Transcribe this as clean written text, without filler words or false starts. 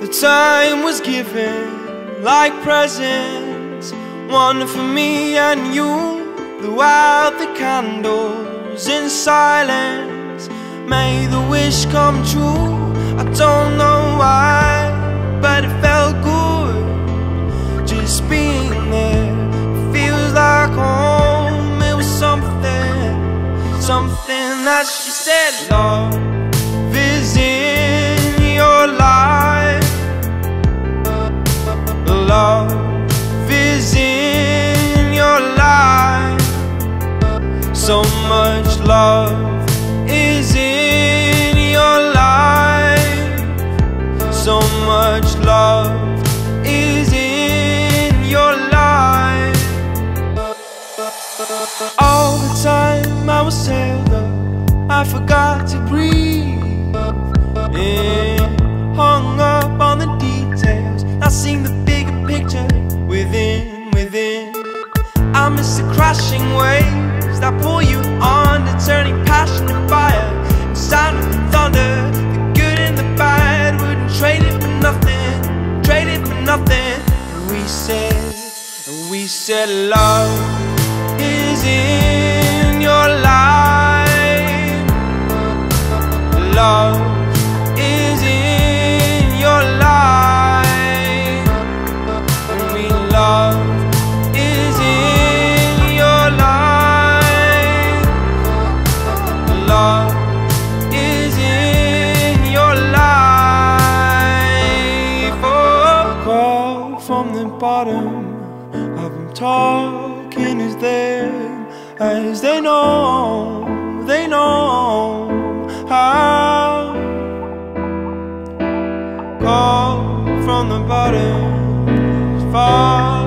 The time was given like presents, one for me and you. Blew out the candles in silence, made the wish come true. I don't know why, but it felt good just being there. It feels like home. It was something that she said. Love is in your life. Love is in your life. So much love is in your life. So much love is in your life. All the time I was held up, I forgot to breathe. Hung up on the details, not seeing the bigger picture within. I miss the crashing waves that pull you on, the turning passion to fire, the sound of the thunder, the good and the bad. Wouldn't trade it for nothing, trade it for nothing. And we said love is in your life. Love is in your life. And we love is in your life. Love is in your life. Oh, call from the bottom of them talking is there, as they know how. Call from the bottom, far